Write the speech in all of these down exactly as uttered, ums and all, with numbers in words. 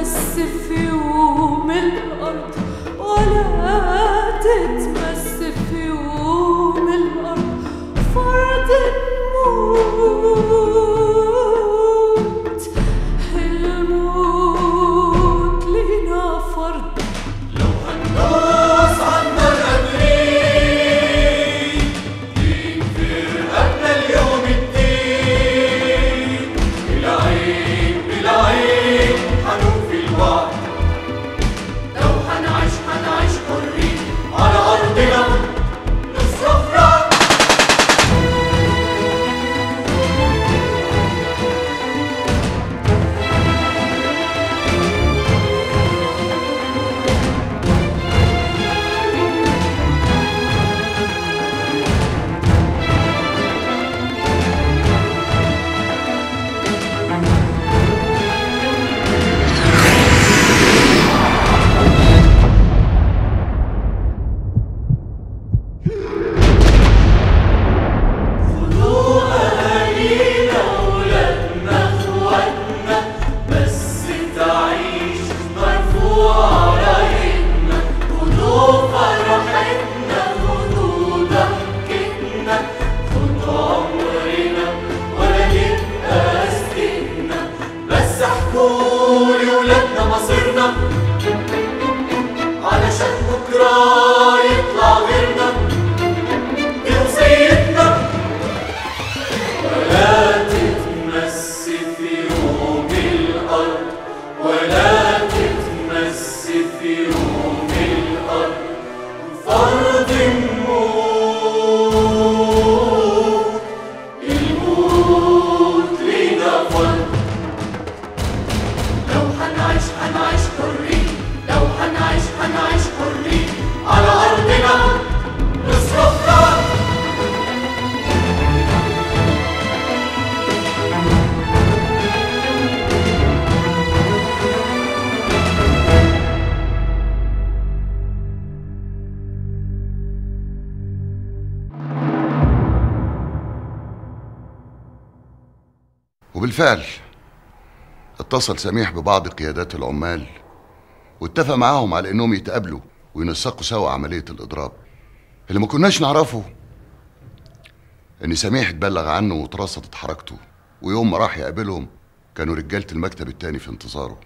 تتمس في يوم الأرض ولا تتمس في يوم الأرض فرض الموت. الموت لينا فرض. لو هندوس عنا الأمرين يكفر قبل اليوم الدين. بالعين بالعين حنوفي الوعد. لو هنعيش هنعيش حرين على أرضنا للصفراء. علشان بكرة يطلع غيرنا. دي وصيتنا. ولا تتمس في يوم الأرض ولا تتمس في يوم الأرض فرض الموت. الموت لينا فرض. لو هنعيش هنعيش حرين. لو هنعيش هنعيش حرين على أرضنا للصفراء. وبالفعل اتصل سميح ببعض قيادات العمال واتفق معاهم على انهم يتقابلوا وينسقوا سوا عملية الاضراب. اللي ما كناش نعرفه ان سميح اتبلغ عنه واترصدت حركته، ويوم ما راح يقابلهم كانوا رجالة المكتب التاني في انتظاره.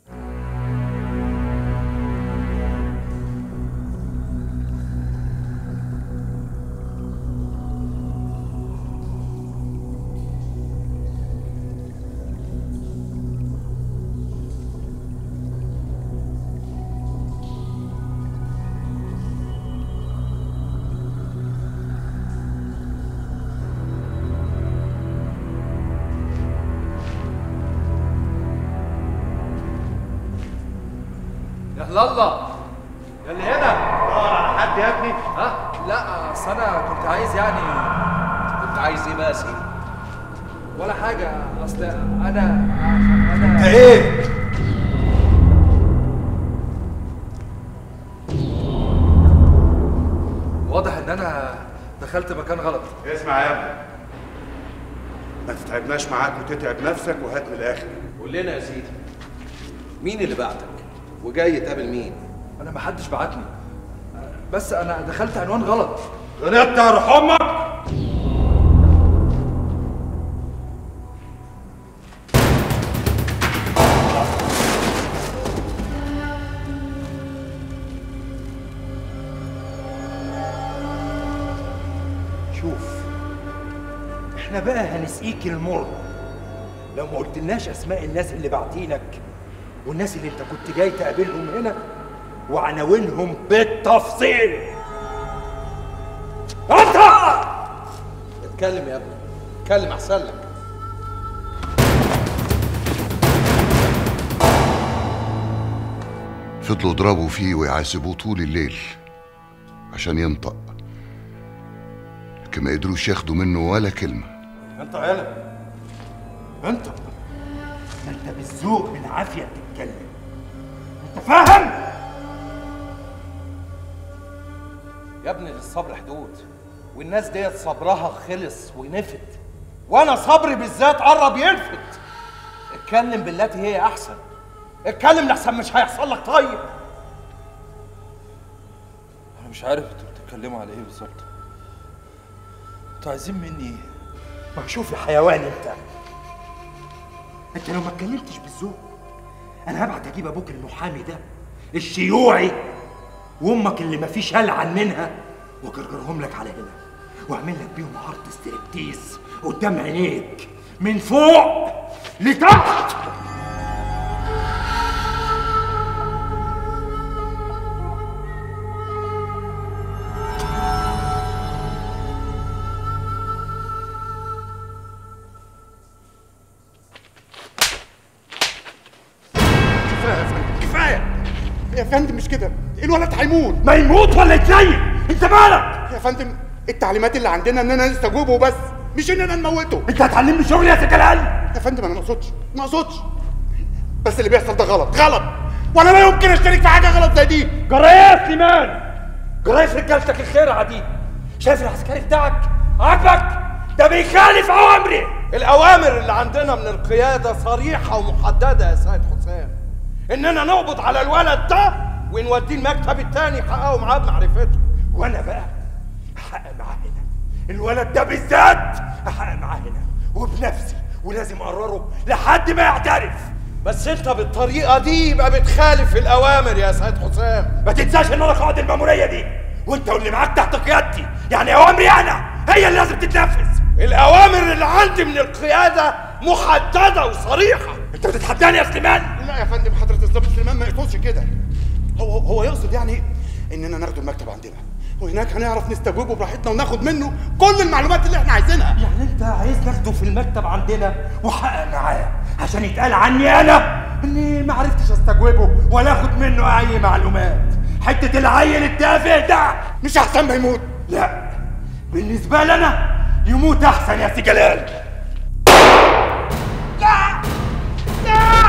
يا الله يا اللي هنا دور على حد يا ابني. ها لا اصل انا كنت عايز يعني. كنت عايز ايه بقى يا سيدي؟ ولا حاجه. اصل انا انا انت ايه؟ واضح ان انا دخلت مكان غلط. اسمع يا ابني، ما تتعبناش معاك وتتعب نفسك وهات من الاخر. قول لنا يا سيدي، مين اللي بعتك وجاي تقابل مين؟ انا ما حدش بعتني، بس انا دخلت عنوان غلط. غلطت يا روح امك. شوف، احنا بقى هنسقيك المر لو ما قلتلناش اسماء الناس اللي باعتينك والناس اللي انت كنت جاي تقابلهم هنا وعناوينهم بالتفصيل. انت اتكلم يا ابني، اتكلم احسن لك. فضلوا يضربوا فيه ويعذبوه طول الليل عشان ينطق، لكن ما قدروش ياخدوا منه ولا كلمة. انت يالا انت ما انت بالذوق بالعافية تتكلم، انت فاهم؟ يا ابني للصبر حدود، والناس ديت صبرها خلص ونفت، وانا صبري بالذات قرب ينفت. اتكلم بالتي هي احسن. اتكلم لحسن مش هيحصل لك طيب. انا مش عارف انتوا بتتكلموا على ايه بالظبط. انتوا عايزين مني ايه؟ ما شوف يا حيوان انت انت لو ما اتكلمتش بالذوق انا هبعت اجيب ابوك المحامي ده الشيوعي وامك اللي مفيش هلعن منها واجرجرهم لك على هنا واعمل لك بيهم عرض ستريبتيز قدام عينيك من فوق لتحت. يا فندم مش كده، الولد هيموت. ما يموت ولا يتنيل، انت مالك؟ يا فندم التعليمات اللي عندنا اننا نستجوبه بس، مش اننا نموته. انت هتعلمني شغل يا سكلال؟ يا فندم انا ما اقصدش ما اقصدش بس اللي بيحصل ده غلط غلط، وانا لا يمكن اشترك في حاجه غلط زي دي. جرايه يا سليمان، جرايه في رجالتك الخيرعه دي. شايف العسكري بتاعك عاجبك؟ ده بيخالف اوامري. الاوامر اللي عندنا من القياده صريحه ومحدده يا سيد حسام، اننا نقبض على الولد ده ونوديه المكتب التاني يحققوا معاه بمعرفته. وانا بقى احقق معاه هنا الولد ده بالذات، احقق معاه هنا وبنفسي، ولازم اقرره لحد ما يعترف. بس انت بالطريقه دي يبقى بتخالف الاوامر يا سيد حسام. ما تنساش ان انا قائد الماموريه دي، وانت واللي معاك تحت قيادتي، يعني اوامري انا هي اللي لازم تتنفذ. الاوامر اللي عندي من القياده محدده وصريحه. انت بتتحداني يا سليمان؟ لا يا فندم حضرة الضابط سليمان ما يقصدش كده، هو هو يقصد يعني اننا ناخده المكتب عندنا وهناك هنعرف نستجوبه براحتنا وناخد منه كل المعلومات اللي احنا عايزينها. يعني انت عايز ناخده في المكتب عندنا واحقق معاه عشان يتقال عني انا اني ما عرفتش استجوبه ولا اخد منه اي معلومات؟ حته العيل التافه ده مش احسن ما يموت؟ لا، بالنسبه لي انا يموت احسن يا سي جلال. لا لا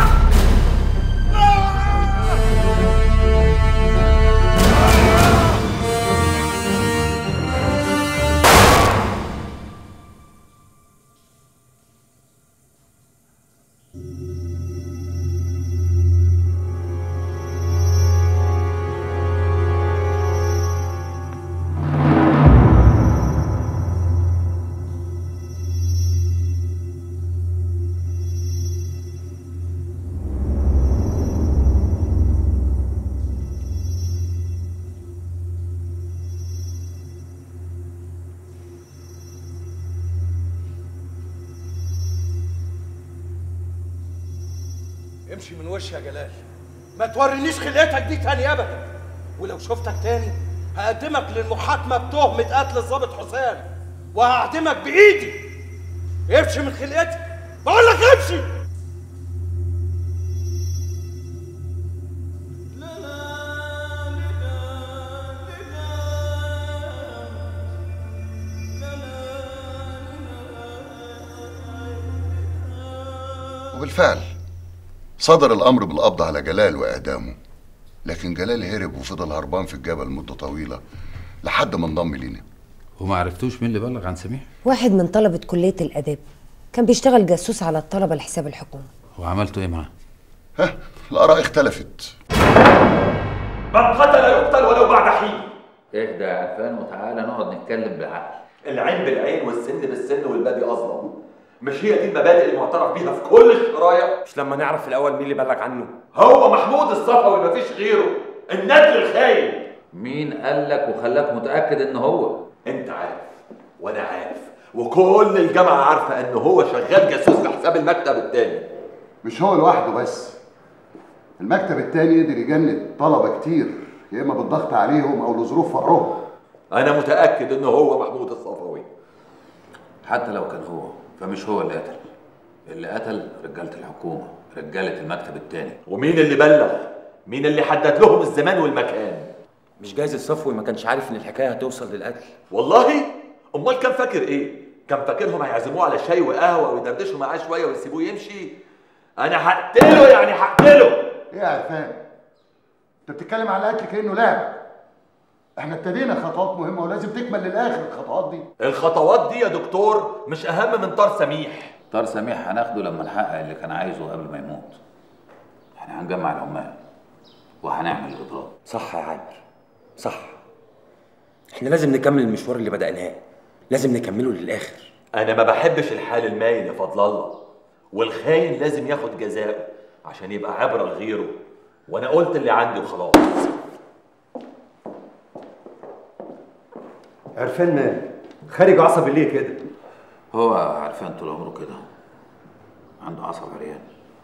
امشي من وشي يا جلال، ما تورينيش خلقتك دي تاني ابدا، ولو شفتك تاني هقدمك للمحاكمه بتهمه قتل الضابط حسام وهعدمك بايدي. امشي من خلقتي، بقول لك امشي. وبالفعل صدر الأمر بالقبض على جلال وإعدامه، لكن جلال هرب وفضل هربان في الجبل مدة طويلة لحد ما انضم لينا. وما عرفتوش مين اللي بلغ عن سميح؟ واحد من طلبة كلية الآداب، كان بيشتغل جاسوس على الطلبة لحساب الحكومة. وعملتوا إيه معاه؟ ها، الآراء اختلفت. من قتل يقتل ولو بعد حين. اهدى يا عرفان وتعالى نقعد نتكلم بالعقل. العين بالعين والسن بالسن والبادي أظلم. مش هي دي المبادئ المعترف بيها في كل الشرايع؟ مش لما نعرف الأول مين اللي بلغ عنه؟ هو محمود الصفوي مفيش غيره، النجل الخاين. مين قال لك وخلاك متأكد إن هو؟ أنت عارف وأنا عارف وكل الجامعة عارفة إن هو شغال جاسوس لحساب المكتب التاني. مش هو لوحده بس، المكتب التاني قدر يجند طلبة كتير، يا إما بالضغط عليهم أو لظروف فقرهم. أنا متأكد إن هو محمود الصفوي. حتى لو كان هو فمش هو اللي قتل. اللي قتل رجالة الحكومة، رجالة المكتب التاني. ومين اللي بلغ؟ مين اللي حدد لهم الزمان والمكان؟ مش جايز الصفوي ما كانش عارف ان الحكايه هتوصل للقتل؟ والله؟ امال كان فاكر ايه؟ كان فاكرهم هيعزموه على شاي وقهوه ويدردشوا معاه شويه ويسيبوه يمشي؟ انا هقتله يعني هقتله. ايه يا عرفان؟ انت بتتكلم على القتل كانه لعبه. احنا ابتدينا خطوات مهمه ولازم تكمل للاخر الخطوات دي. الخطوات دي يا دكتور مش اهم من طار سميح. طار سميح هناخده لما نحقق اللي كان عايزه قبل ما يموت. احنا هنجمع العمال وهنعمل الاضراب. صح يا عامر، صح. احنا لازم نكمل المشوار اللي بدأناه، لازم نكمله للآخر. انا ما بحبش الحال المايل يا فضل الله، والخاين لازم ياخد جزاءه عشان يبقى عبره لغيره، وانا قلت اللي عندي وخلاص. عرفان مال خارج عصبي ليه كده؟ هو عرفان طول عمره كده، عنده عصب عريان.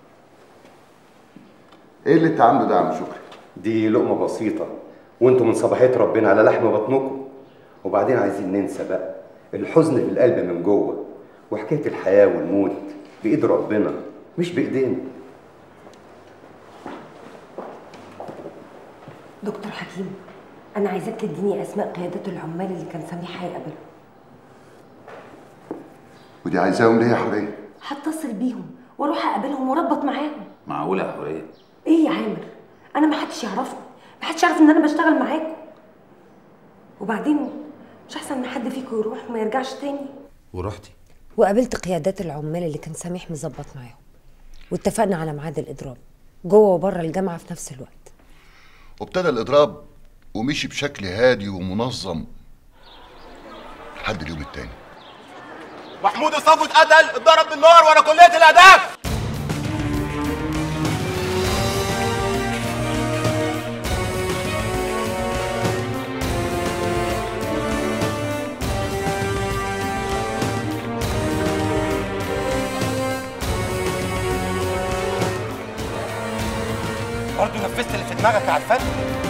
ايه اللي انت عامله ده يا عم شكري؟ دي لقمه بسيطه وانتم من صباحيه ربنا على لحم بطنكم، وبعدين عايزين ننسى بقى الحزن في القلب من جوه، وحكايه الحياه والموت بايد ربنا مش بايدينا. دكتور حكيم، انا عايزاك تديني اسماء قيادات العمال اللي كان سميح هيقابلهم. ودي عايزاهم ليه يا حوريه؟ هتصل بيهم واروح اقابلهم واربط معاهم. معقوله يا حوريه؟ ايه يا عامر؟ انا ما حدش يعرفني، ما حدش يعرف ان انا بشتغل معاكم. وبعدين مش احسن ان حد فيكم يروح وما يرجعش تاني؟ ورحتي وقابلت قيادات العمال اللي كان سميح مظبط معاهم، واتفقنا على ميعاد الاضراب جوه وبره الجامعه في نفس الوقت. وابتدى الاضراب ومشي بشكل هادي ومنظم لحد اليوم التاني. محمود الصفو اتقتل، اتضرب بالنار ورا كليه الاداب. برضه نفذت اللي في دماغك يا عرفان؟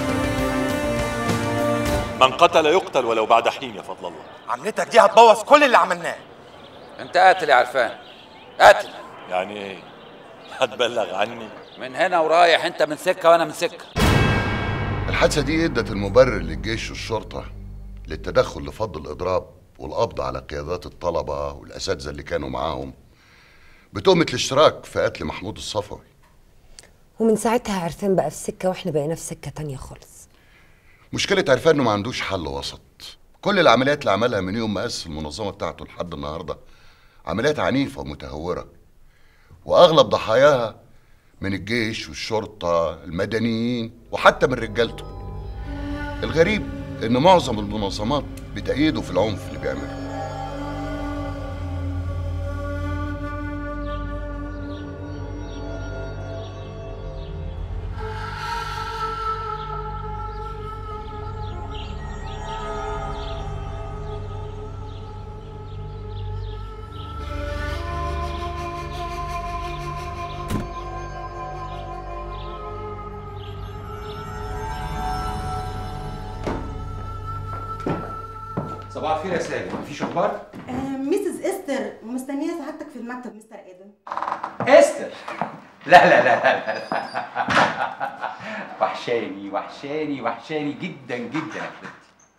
من قتل يقتل ولو بعد حين يا فضل الله. عملتك دي هتبوظ كل اللي عملناه. انت قاتل يا عرفان، قاتل. يعني ايه؟ هتبلغ عني؟ من هنا ورايح انت من سكه وانا من سكه. الحادثه دي ادت المبرر للجيش والشرطه للتدخل لفض الاضراب والقبض على قيادات الطلبه والاساتذه اللي كانوا معاهم بتهمه الاشتراك في قتل محمود الصفوي. ومن ساعتها عرفان بقى في سكه واحنا بقينا في سكه تانية خالص. مشكله عرفان انه ما عندوش حل وسط. كل العمليات اللي عملها من يوم ما اسس المنظمه بتاعته لحد النهارده عمليات عنيفه ومتهوره، واغلب ضحاياها من الجيش والشرطه المدنيين وحتى من رجالته. الغريب ان معظم المنظمات بتأيده في العنف اللي بيعمله. صباح الخير يا ساجد، مفيش اخبار؟ آه ميسز استر مستنيه سعادتك في المكتب مستر ادم. استر؟ لا لا لا لا لا وحشاني وحشاني وحشاني جدا جدا يا حبيبتي.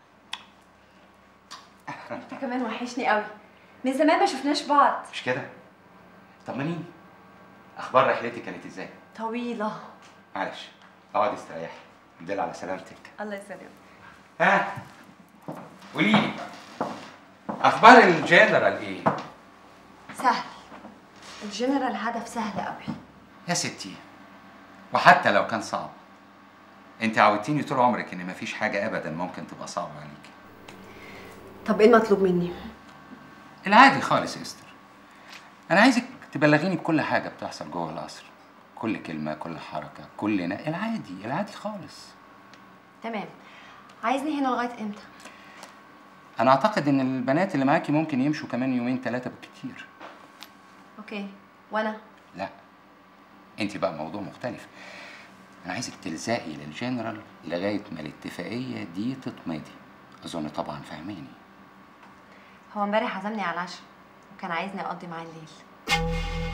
انت كمان وحشني قوي، من زمان ما شفناش بعض. مش كده؟ طمنيني، اخبار رحلتي كانت ازاي؟ طويله. معلش اقعدي استريحي، الحمد لله على سلامتك. الله يسلمك. ها قولي لي اخبار الجنرال ايه؟ سهل، الجنرال هدف سهل قوي يا ستي، وحتى لو كان صعب انت عودتيني طول عمرك ان مفيش حاجه ابدا ممكن تبقى صعبه عليكي. طب ايه المطلوب مني؟ العادي خالص يا استر، انا عايزك تبلغيني بكل حاجه بتحصل جوه القصر، كل كلمه، كل حركه، كل نا... العادي العادي خالص. تمام. عايزني هنا لغايه امتى؟ انا اعتقد ان البنات اللي معاكي ممكن يمشوا كمان يومين ثلاثه بالكتير. اوكي، وانا؟ لا انت بقى موضوع مختلف. انا عايزك تلزقي للجنرال لغايه ما الاتفاقيه دي تتمضي. اظن طبعا فاهماني. هو امبارح عزمني على العشاء وكان عايزني اقضي معاه الليل.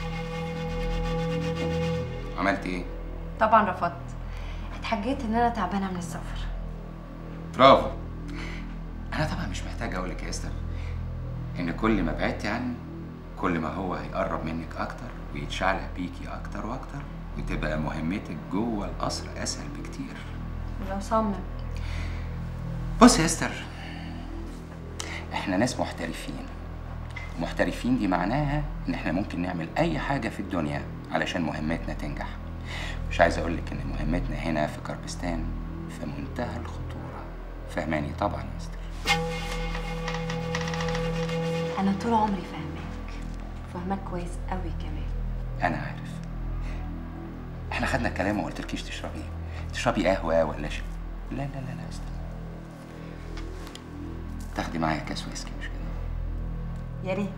عملت ايه؟ طبعا رفضت، اتحجيت ان انا تعبانه من السفر. برافو. انا طبعا مش محتاج اقول لك يا استر ان كل ما بعدتي عني كل ما هو هيقرب منك اكتر ويتشعلق بيكي اكتر واكتر، وتبقى مهمتك جوه القصر اسهل بكتير. ولو صمم. بص يا استر، احنا ناس محترفين، محترفين دي معناها ان احنا ممكن نعمل اي حاجه في الدنيا علشان مهمتنا تنجح. مش عايز اقول لك ان مهمتنا هنا في كربستان في منتهى الخطوره. فهماني طبعا يا استر. انا طول عمري فاهماك، فاهماك كويس قوي كمان. انا عارف. احنا خدنا الكلام وما قلتلكيش تشربي ايه. تشربي قهوه ولا شاي؟ لا لا لا لا استنى. تاخدي معايا كاس ويسكي مش كده؟ يا ريت.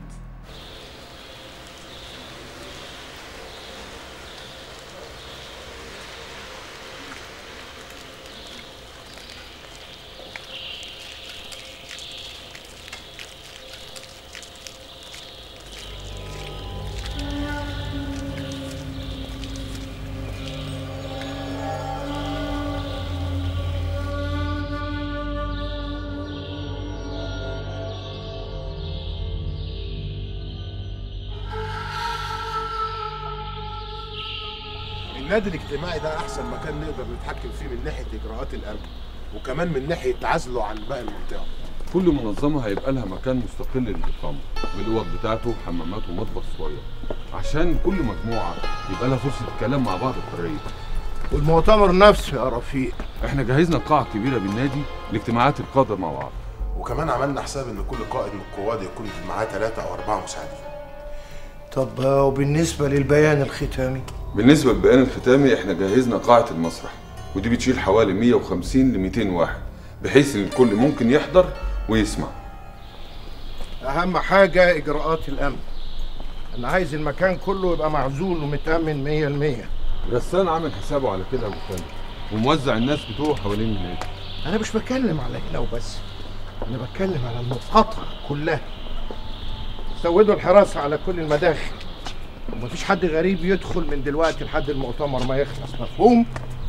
النادي الاجتماعي ده احسن مكان نقدر نتحكم فيه من ناحيه اجراءات الامن، وكمان من ناحيه عزله عن باقي المنطقه. كل منظمه هيبقى لها مكان مستقل للاقامه، بالاوض بتاعته وحمامات ومطبخ صغير، عشان كل مجموعه يبقى لها فرصه الكلام مع بعض بحريه. والمؤتمر نفسه يا رفيق، احنا جهزنا قاعه كبيره بالنادي لاجتماعات القاده مع بعض، وكمان عملنا حساب ان كل قائد من القواد يكون معاه ثلاثه او اربعه مساعدين. طب وبالنسبه للبيان الختامي؟ بالنسبه للبيان الختامي احنا جهزنا قاعه المسرح، ودي بتشيل حوالي مية وخمسين ل ميتين واحد، بحيث ان الكل ممكن يحضر ويسمع. اهم حاجه اجراءات الامن. انا عايز المكان كله يبقى معزول ومتامن مية بالمية. غسان عامل حسابه على كده يا ابو خالد، وموزع الناس بتوعه حوالين النادي. انا مش بتكلم على هنا وبس، انا بتكلم على المقاطعه كلها. زودوا الحراسه على كل المداخل، ومفيش حد غريب يدخل من دلوقتي لحد المؤتمر ما يخلص، مفهوم؟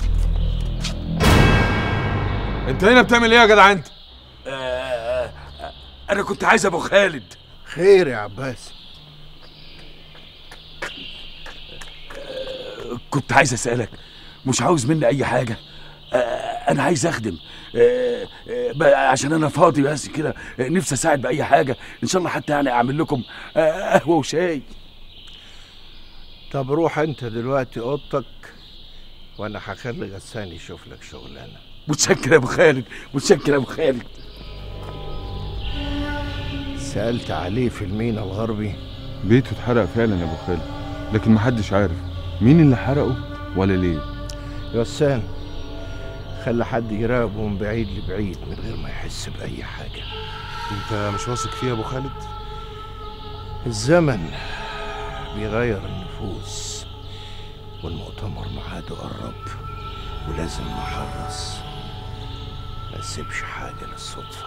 انت هنا بتعمل ايه يا جدع انت؟ آه انا كنت عايز ابو خالد. خير يا عباس؟ آه كنت عايز اسالك، مش عاوز مني اي حاجه. آه انا عايز اخدم، آه آه عشان انا فاضي بس كده، آه نفسي اساعد باي حاجه ان شاء الله، حتى يعني اعمل لكم آه قهوه وشاي. طب روح انت دلوقتي اوضتك، وانا هخلي غسان يشوف لك شغلانه. متشكر يا ابو خالد، متشكر يا ابو خالد. سالت عليه في المينا الغربي؟ بيته اتحرق فعلا يا ابو خالد، لكن محدش عارف مين اللي حرقه ولا ليه. غسان خلي حد يراقبه من بعيد لبعيد من غير ما يحس باي حاجه. انت مش واثق فيه يا ابو خالد؟ الزمن بيغير النفوس، والمؤتمر ميعاده قرب، ولازم نحرص ما نسيبش حاجه للصدفه.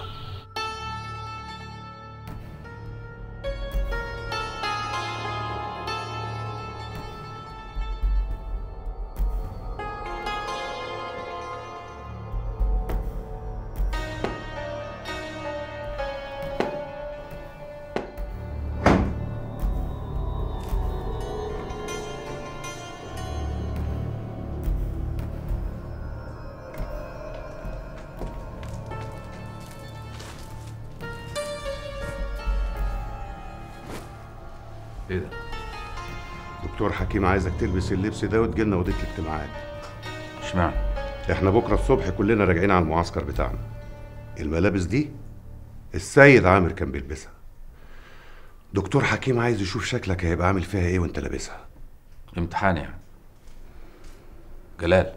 ايه ده؟ دكتور حكيم عايزك تلبس اللبس ده وتجيلنا اوضه الاجتماعات. اشمعنى؟ احنا بكره الصبح كلنا راجعين على المعسكر بتاعنا. الملابس دي السيد عامر كان بيلبسها. دكتور حكيم عايز يشوف شكلك هيبقى عامل فيها ايه وانت لابسها. امتحان يعني. جلال،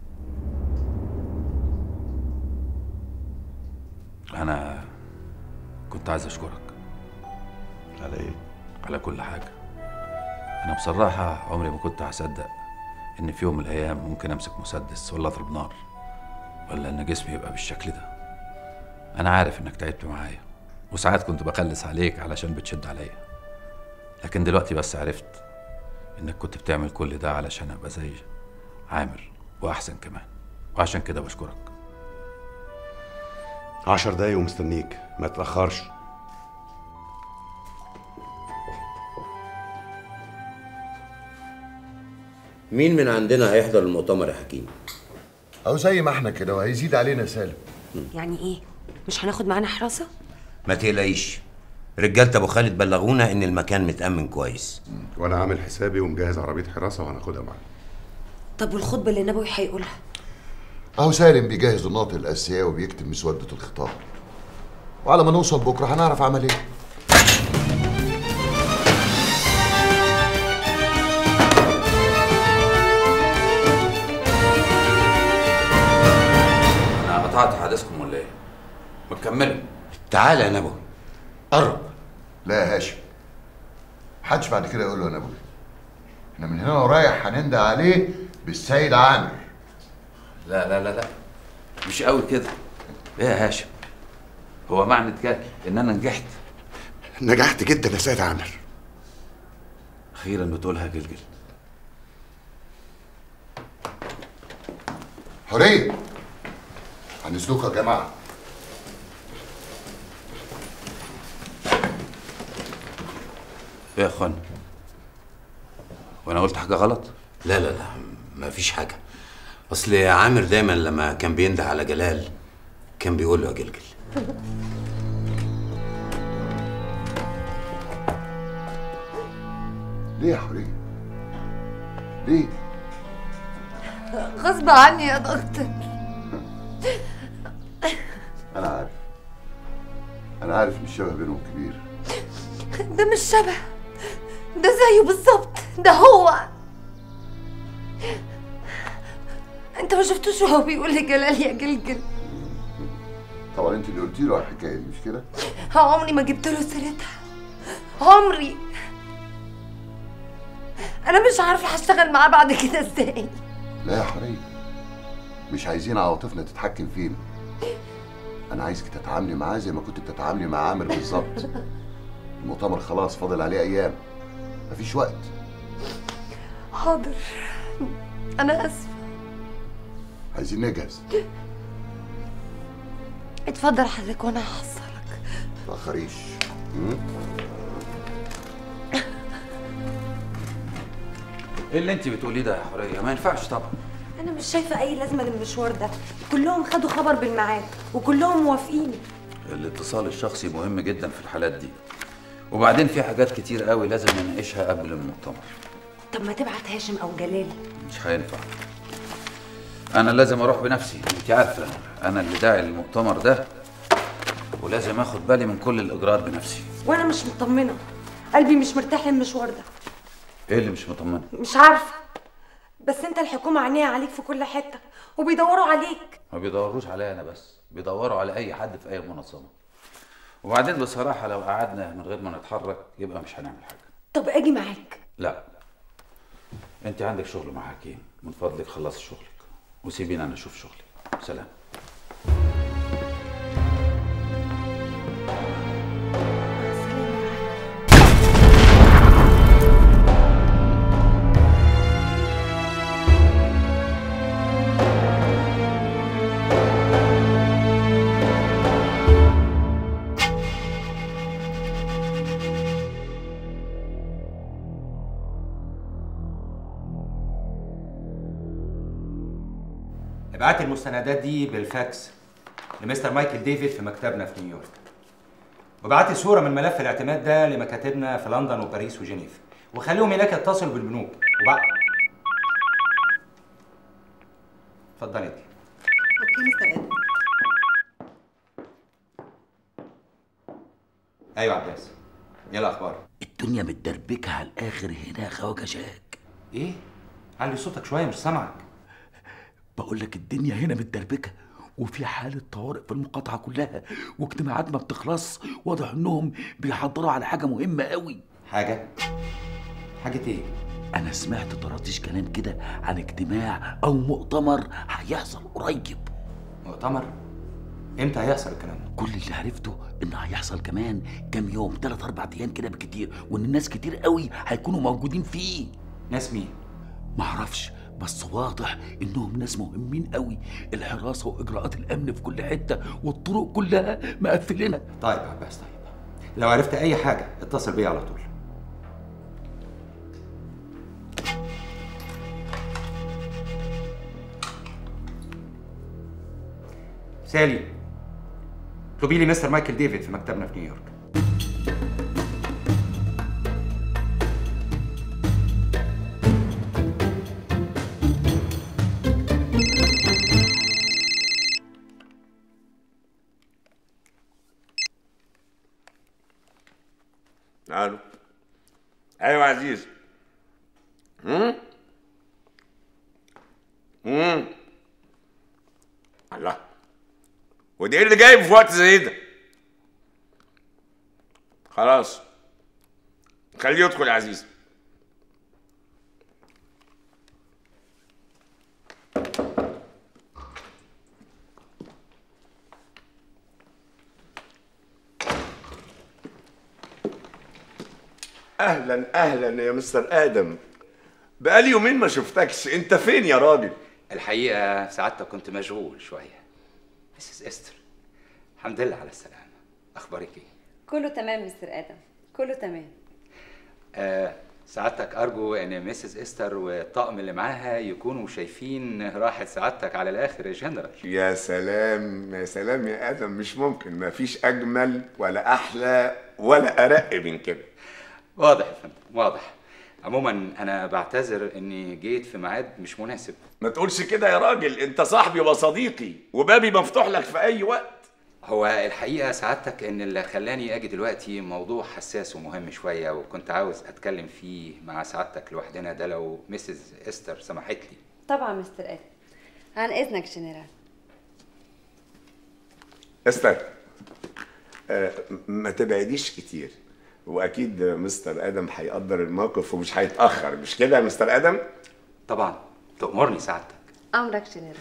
انا كنت عايز اشكرك. على ايه؟ على كل حاجة. أنا بصراحة عمري ما كنت هصدق إن في يوم من الأيام ممكن أمسك مسدس ولا أضرب نار، ولا إن جسمي يبقى بالشكل ده. أنا عارف إنك تعبت معايا، وساعات كنت بخلص عليك علشان بتشد عليا، لكن دلوقتي بس عرفت إنك كنت بتعمل كل ده علشان أبقى زي عامر وأحسن كمان، وعشان كده بشكرك. عشر دقايق ومستنيك، ما تتأخرش. مين من عندنا هيحضر المؤتمر يا حكيم؟ او زي ما احنا كده، وهيزيد علينا سالم. يعني ايه؟ مش هناخد معانا حراسه؟ ما تقلقيش، رجاله ابو خالد بلغونا ان المكان متامن كويس. وانا عامل حسابي ومجهز عربيه حراسه وهناخدها معانا. طب والخطبه اللي نبوي هيقولها؟ اهو سالم بيجهز النقط الاساسيه وبيكتب مسوده الخطاب، وعلى ما نوصل بكره هنعرف عمل ايه. انا قطعت حديثكم ولا ايه؟ ما تكملوا. تعالى يا نبوي قرب. لا يا هاشم، محدش بعد كده يقول له يا نبوي. احنا من هنا ورايح هنندى عليه بالسيد عامر. لا لا لا لا مش قوي كده. ايه يا هاشم؟ هو معنى كده ان انا نجحت؟ نجحت جدا يا سيد عامر. اخيرا بتقولها جلجل. حوريه، هنسلوك يا جماعه. ايه يا اخوانا؟ وانا قلت حاجه غلط؟ لا لا لا مفيش حاجه. اصل عامر دايما لما كان بينده على جلال كان بيقول له يا جلجل. ليه يا حوريه؟ ليه؟ غصب عني يا دكتور. انا عارف انا عارف ان الشبه بينهم كبير. ده مش شبه، ده زيه بالظبط، ده هو. انت ما شفتوش وهو بيقول لجلال يا جلجل؟ طبعا انت اللي قلتي له على الحكايه دي مش كده؟ عمري ما جبت له سيرتها، عمري. انا مش عارفه هشتغل معاه بعد كده ازاي. لا يا حوريه، مش عايزين عواطفنا تتحكم فينا. انا عايزك تتعاملي معاه زي ما كنت بتتعاملي مع عامر بالظبط. المؤتمر خلاص فاضل عليه ايام، مفيش وقت. حاضر، انا اسفه. عايزين نجهز. اتفضل حضرتك وانا هحصلك. ما تاخريش. ايه اللي انت بتقوليه ده يا حوريه؟ ما ينفعش طبعا. انا مش شايفه اي لازمه للمشوار ده، كلهم خدوا خبر بالميعاد وكلهم موافقين. الاتصال الشخصي مهم جدا في الحالات دي، وبعدين في حاجات كتير قوي لازم نناقشها قبل المؤتمر. طب ما تبعت هاشم او جلال. مش هينفع، انا لازم اروح بنفسي. انت عارفه انا اللي داعي للمؤتمر ده، ولازم اخد بالي من كل الاجراءات بنفسي. وانا مش مطمنه، قلبي مش مرتاح للمشوار ده. ايه اللي مش مطمنه؟ مش عارفه، بس انت الحكومه عينيها عليك في كل حته وبيدوروا عليك. ما بيدوروش عليا انا بس، بيدوروا على اي حد في اي منظمه. وبعدين بصراحه لو قعدنا من غير ما نتحرك يبقى مش هنعمل حاجه. طب اجي معاك. لا، انت عندك شغل مع حكيم، من فضلك خلصي شغلك وسيبيني انا اشوف شغلي. سلام. ابعت المستندات دي بالفاكس لمستر مايكل ديفيد في مكتبنا في نيويورك، وابعت صوره من ملف الاعتماد ده لمكاتبنا في لندن وباريس وجنيف، وخليهم هناك يتصلوا بالبنوك. وبعد اتفضلي انت. اوكي مستر ادم. ايوه عباس، ايه الاخبار؟ الدنيا متدربكه على الاخر هنا يا خواجه شاك. ايه؟ علي صوتك شويه مش سامعك. بقول لك الدنيا هنا متدربكه وفي حاله طوارئ في المقاطعه كلها، واجتماعات ما بتخلص. واضح انهم بيحضروا على حاجه مهمه قوي. حاجه؟ حاجه ايه؟ انا سمعت طراطيش كلام كده عن اجتماع او مؤتمر هيحصل قريب. مؤتمر؟ امتى هيحصل الكلام ده؟ كل اللي عرفته انه هيحصل كمان كام يوم، ثلاث اربع ايام كده بكتير، وان الناس كتير قوي هيكونوا موجودين فيه. ناس مين؟ معرفش، بس واضح انهم ناس مهمين قوي. الحراسه واجراءات الامن في كل حته والطرق كلها مقفلينها. طيب يا عباس، طيب لو عرفت اي حاجه اتصل بيا على طول. سالي، اطلبي لي مستر مايكل ديفيد في مكتبنا في نيويورك. الو. ايوه يا عزيز. امم امم الله، ودي ايه اللي جايب في وقت زي ده؟ خلاص خليه يدخل يا عزيز. اهلا اهلا يا مستر ادم، بقالي يومين ما شفتكش، انت فين يا راجل؟ الحقيقة سعادتك كنت مشغول شوية. مسز استر، الحمد لله على السلامة. أخبارك إيه؟ كله تمام مستر ادم، كله تمام. آه سعادتك أرجو إن مسز استر والطقم اللي معاها يكونوا شايفين راحة سعادتك على الآخر يا جنرال. يا سلام يا سلام يا ادم، مش ممكن، ما فيش اجمل ولا احلى ولا ارق من كده. واضح يا فندم، واضح. عموما انا بعتذر اني جيت في ميعاد مش مناسب. ما تقولش كده يا راجل، انت صاحبي وصديقي وبابي مفتوح لك في اي وقت. هو الحقيقه سعادتك ان اللي خلاني اجي دلوقتي موضوع حساس ومهم شويه، وكنت عاوز اتكلم فيه مع سعادتك لوحدنا، ده لو مسز استر سمحت لي. طبعا مستر ادم، عن اذنك جنرال. استر، آه ما تبعديش كتير، واكيد مستر ادم هيقدر الموقف ومش هيتاخر، مش كده يا مستر ادم؟ طبعا، تأمرني سعادتك. امرك جنرال.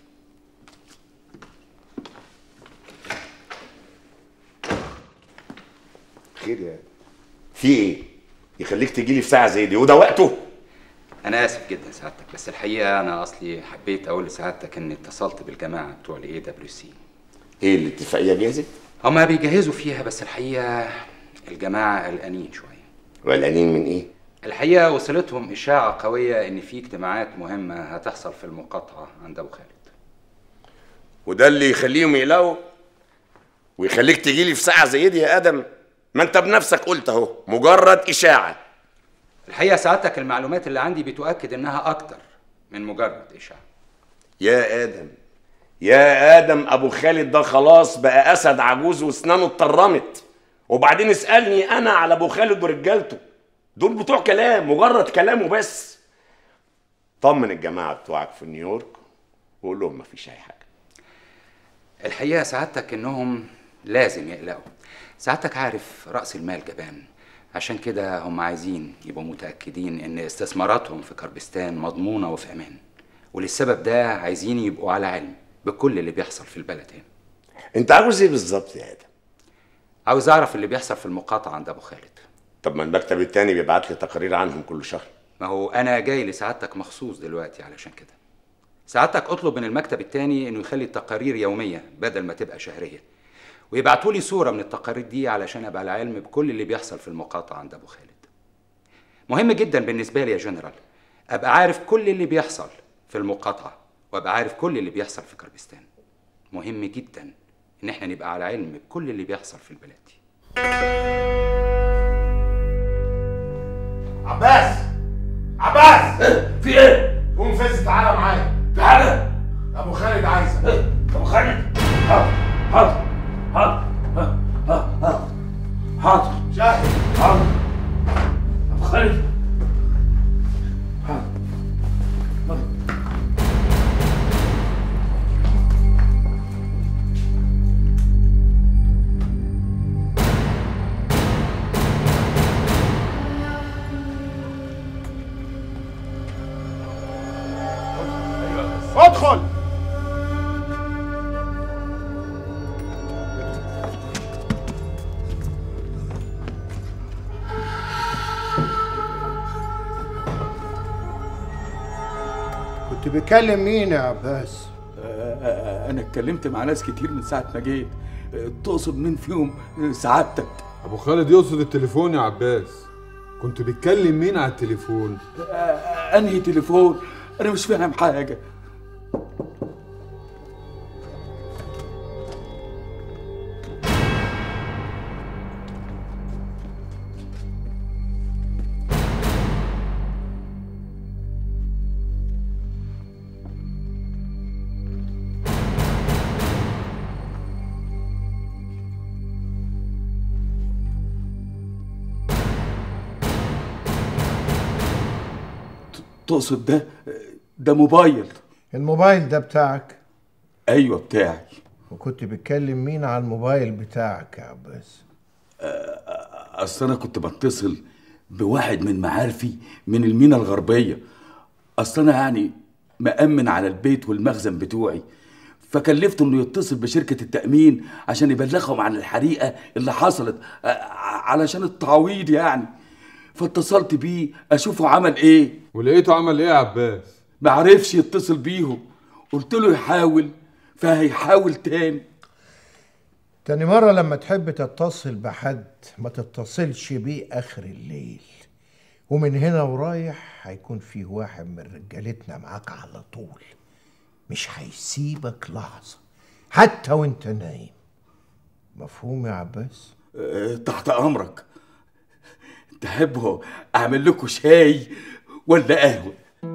خير يا في ايه؟ يخليك تجي لي في ساعه زي دي وده وقته؟ انا اسف جدا سعادتك، بس الحقيقه انا اصلي حبيت اقول لسعادتك اني اتصلت بالجماعه بتوع الاي دبليو سي. ايه الاتفاقيه جاهزه؟ هما بيجهزوا فيها، بس الحقيقه الجماعه قلقانين شويه. قلقانين من ايه؟ الحقيقه وصلتهم اشاعه قويه ان في اجتماعات مهمه هتحصل في المقاطعه عند ابو خالد. وده اللي يخليهم يقلقوا ويخليك تجي لي في ساعه زي دي يا ادم؟ ما انت بنفسك قلت اهو مجرد اشاعه. الحقيقه سعادتك المعلومات اللي عندي بتؤكد انها اكتر من مجرد اشاعه. يا ادم يا ادم، ابو خالد ده خلاص بقى اسد عجوز واسنانه اتطرمت، وبعدين اسالني انا على ابو خالد ورجالته، دول بتوع كلام، مجرد كلام وبس. طمن الجماعه بتوعك في نيويورك وقول لهم مفيش اي حاجه. الحقيقه سعادتك انهم لازم يقلقوا. سعادتك عارف راس المال جبان، عشان كده هم عايزين يبقوا متاكدين ان استثماراتهم في كربستان مضمونه وفي امان، وللسبب ده عايزين يبقوا على علم بكل اللي بيحصل في البلد هنا. انت عاوز ايه بالظبط يا ادم؟ عاوز اعرف اللي بيحصل في المقاطعه عند ابو خالد. طب ما المكتب التاني بيبعت لي تقارير عنهم كل شهر. ما هو انا جاي لسعادتك مخصوص دلوقتي علشان كده. سعادتك اطلب من المكتب التاني انه يخلي التقارير يوميه بدل ما تبقى شهريه، ويبعتوا لي صوره من التقارير دي علشان ابقى على علم بكل اللي بيحصل في المقاطعه عند ابو خالد. مهم جدا بالنسبه لي يا جنرال ابقى عارف كل اللي بيحصل في المقاطعه، وابقى عارف كل اللي بيحصل في كربستان. مهم جدا ان احنا نبقى على علم بكل اللي بيحصل في البلد دي. عباس عباس في ايه؟ قوم فز تعالى معايا. في حاجه؟ ابو خالد عايزك. ابو خالد؟ حاضر حاضر حاضر حاضر حاضر شاهد. حاضر ابو خالد. حاضر. ادخل. كنت بتكلم مين يا عباس؟ انا اتكلمت مع ناس كتير من ساعه ما جيت. تقصد مين فيهم سعادتك؟ ابو خالد يقصد التليفون يا عباس. كنت بتكلم مين على التليفون؟ انهي تليفون؟ انا مش فاهم حاجه. تقصد ده ده موبايل. الموبايل ده بتاعك؟ ايوه بتاعي. وكنت بتكلم مين على الموبايل بتاعك يا عباس؟ اصل انا كنت بتصل بواحد من معارفي من المينا الغربيه. اصل انا يعني مأمن على البيت والمخزن بتوعي، فكلفته انه يتصل بشركه التأمين عشان يبلغهم عن الحريقه اللي حصلت علشان التعويض يعني. فاتصلت بيه اشوفه عمل ايه. ولقيته عمل ايه يا عباس؟ معرفش يتصل بيهم، قلت له يحاول فهيحاول تاني. تاني مرة لما تحب تتصل بحد ما تتصلش بيه آخر الليل، ومن هنا ورايح هيكون فيه واحد من رجالتنا معاك على طول، مش هيسيبك لحظة حتى وانت نايم. مفهوم يا عباس؟ أه تحت أمرك. تحبوا أعمل لكم شاي ولا قهوة؟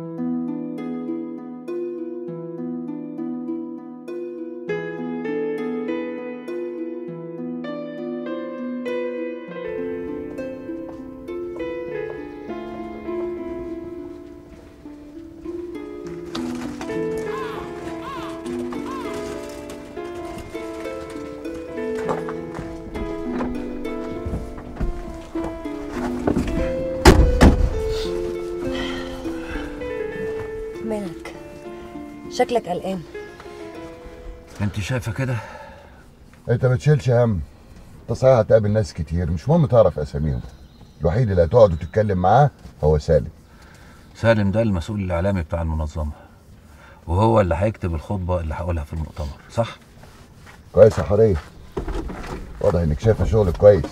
مالك؟ شكلك قلقان. انت شايفه كده؟ انت ما تشيلش هم. انت صحيح هتقابل ناس كتير، مش مهم تعرف اساميهم. الوحيد اللي هتقعد وتتكلم معاه هو سالم. سالم ده المسؤول الاعلامي بتاع المنظمه، وهو اللي هيكتب الخطبه اللي هقولها في المؤتمر، صح؟ كويس يا حريه، واضح انك شايفه شغلك كويس.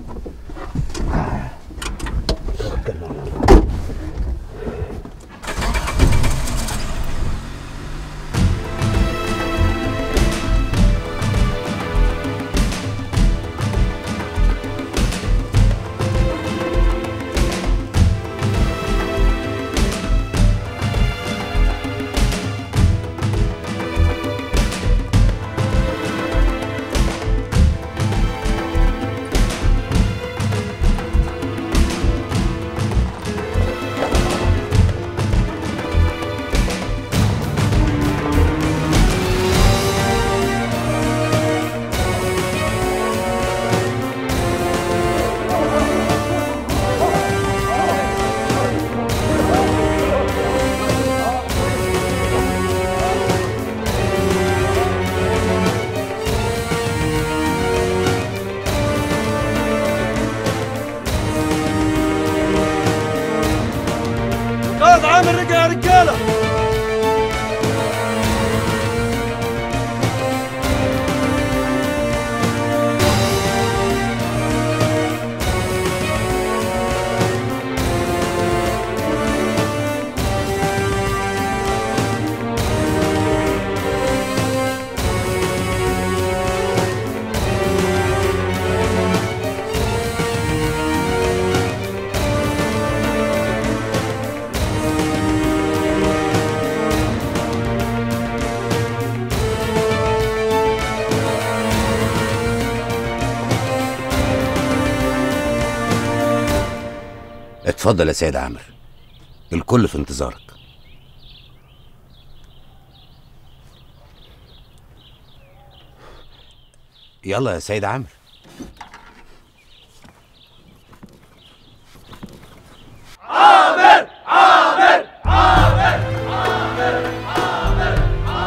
عامل رجع يا رجاله. اتفضل يا سيد عامر، الكل في انتظارك. يلا يا سيد عامر. عامر عامر عامر عامر عامر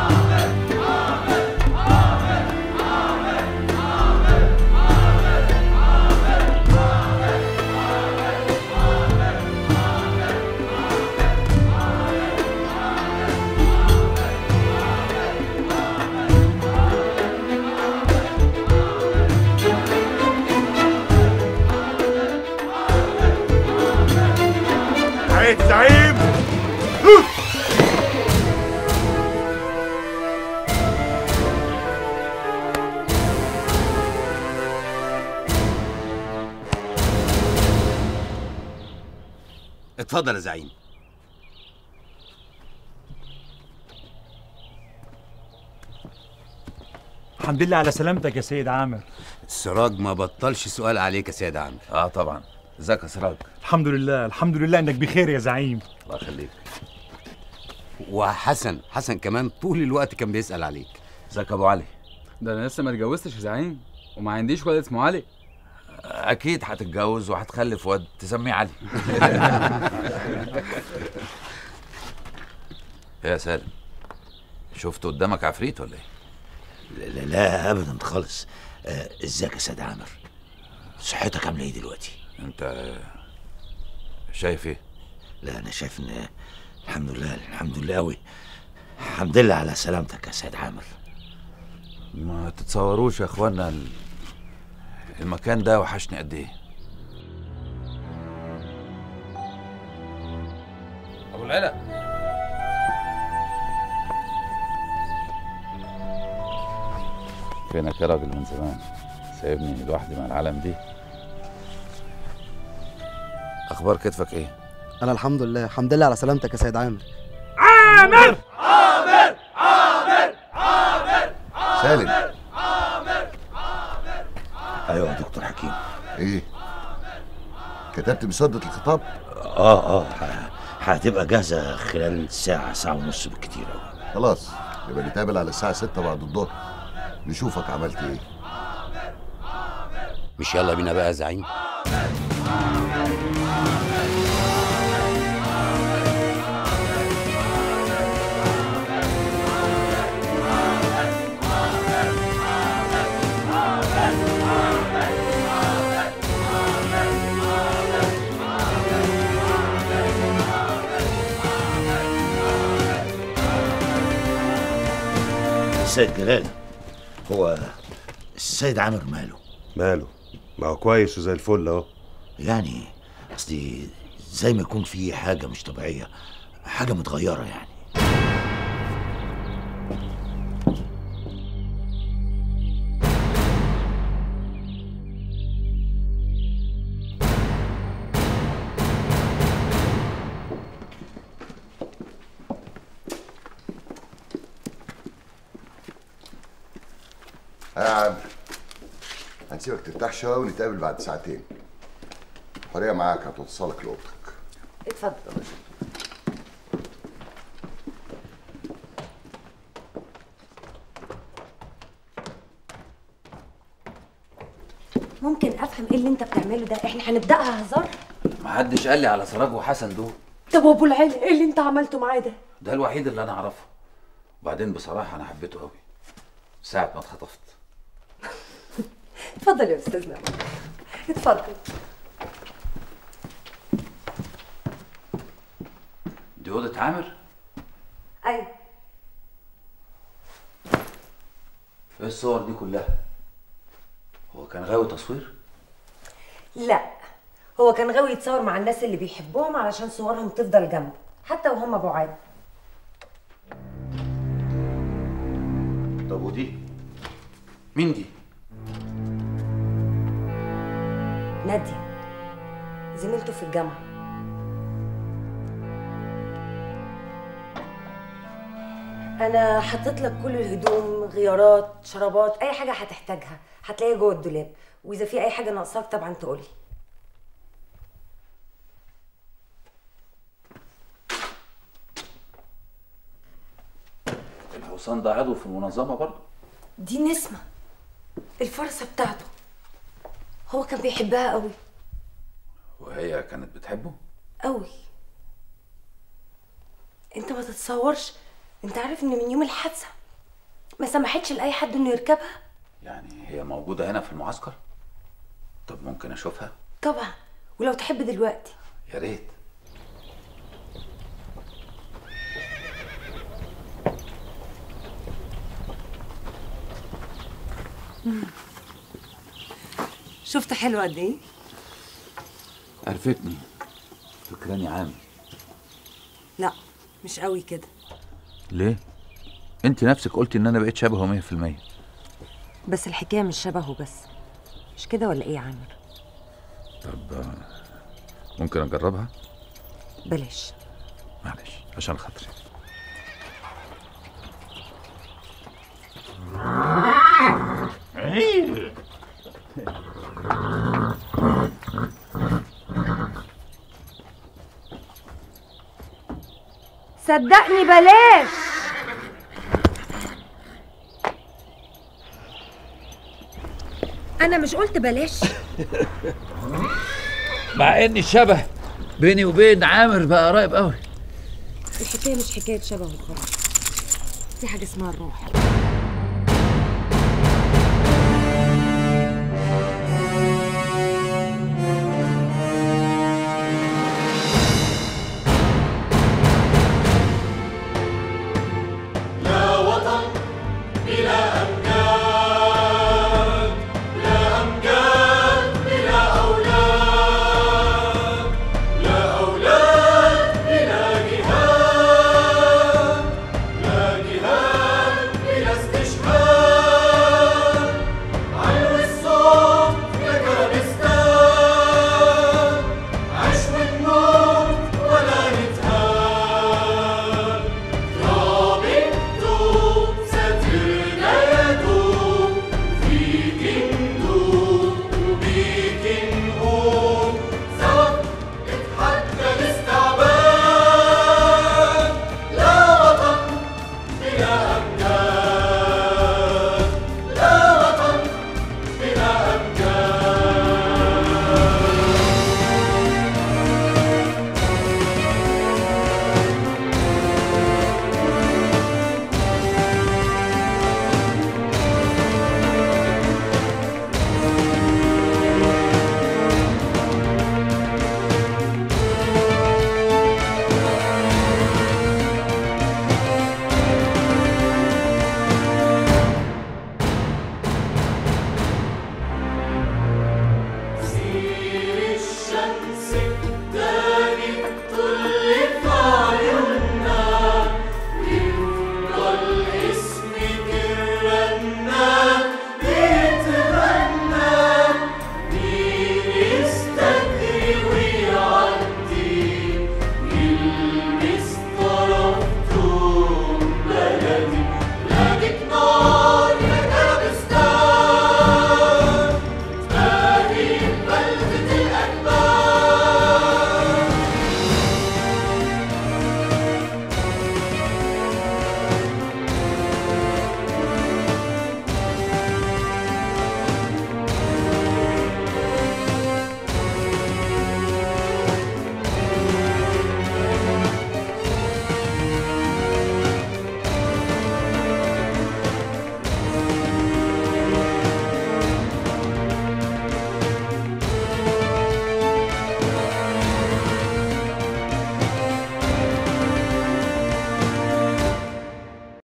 زعيم. اتفضل يا زعيم. الحمد لله على سلامتك يا سيد عامر. السراج ما بطلش سؤال عليك يا سيد عامر. اه طبعا، ازيك يا سراج؟ الحمد لله الحمد لله انك بخير يا زعيم. الله يخليك. وحسن حسن كمان طول الوقت كان بيسأل عليك. ازيك يا ابو علي؟ ده انا لسه ما اتجوزتش يا زعيم، وما عنديش ولد اسمه علي. اكيد هتتجوز وهتخلف واد تسميه علي. يا سالم، شفت قدامك عفريت ولا ايه؟ لا, لا ابدا خالص. آه، ازيك يا سيد عامر؟ صحتك عامله ايه دلوقتي؟ انت شايف ايه؟ لا انا شايف ان الحمد لله الحمد لله قوي. الحمد لله على سلامتك يا سيد عامر. ما تتصوروش يا اخوانا المكان ده وحشني قد ايه. ابو العلا، فينك يا راجل من زمان؟ سايبني لوحدي مع العالم دي. اخبار كتفك ايه؟ انا الحمد لله الحمد لله على سلامتك يا سيد عامر. عامر عامر عامر عامر سالم. ايوه يا دكتور حكيم. ايه؟ كتبت مسودة الخطاب؟ اه اه هتبقى جاهزه خلال ساعه ساعه ونص بالكتير قوي. خلاص يبقى نتقابل على الساعه ستة بعد الظهر نشوفك عملت ايه. مش يلا بينا بقى يا زعيم؟ السيد جلال، هو السيد عامر ماله؟ ماله؟ ما هو كويس وزي الفل اهو. يعني قصدي زي ما يكون في حاجة مش طبيعية، حاجة متغيرة يعني. يا عم هنسيبك ترتاح شويه ونتقابل بعد ساعتين. حوريه معاك هتوصلك لاوضتك. اتفضل. ممكن افهم ايه اللي انت بتعمله ده؟ احنا هنبداها هزار؟ محدش قال لي على سراج وحسن دول. طب وابو العلا ايه اللي انت عملته معاه ده؟ ده الوحيد اللي انا اعرفه. وبعدين بصراحه انا حبيته قوي ساعه ما اتخطفت. اتفضل يا استاذ نعم، اتفضل. دي اوضه عامر؟ ايوه. ايه الصور دي كلها؟ هو كان غاوي تصوير؟ لا، هو كان غاوي يتصور مع الناس اللي بيحبوهم علشان صورهم تفضل جنبه حتى وهم بعاد. طب ودي؟ مين دي؟ نادية، زميلته في الجامعة. أنا حطيت لك كل الهدوم، غيارات، شرابات، أي حاجة هتحتاجها هتلاقيها جوه الدولاب، وإذا في أي حاجة ناقصاك طبعا تقولي. الحصان ده عضو في المنظمة برضه؟ دي نسمة، الفرصة بتاعته. هو كان بيحبها قوي. وهي كانت بتحبه؟ قوي. انت ما تتصورش، انت عارف ان من يوم الحادثة ما سمحتش لأي حد انه يركبها؟ يعني هي موجودة هنا في المعسكر؟ طب ممكن اشوفها؟ طبعا، ولو تحب دلوقتي. يا ريت. شفت حلوة قد ايه؟ عرفتني، فكراني عامل. لا مش قوي كده. ليه؟ انت نفسك قلتي ان انا بقيت شبهه مية في المية. بس الحكاية مش شبهه بس، مش كده ولا ايه يا عامر؟ طب ممكن اجربها؟ بلاش. معلش عشان خاطري. صدقني بلاش. انا مش قلت بلاش؟ مع ان الشبه بيني وبين عامر بقى قريب قوي. الحكايه مش حكايه شبه وخلاص، في حاجه اسمها الروح.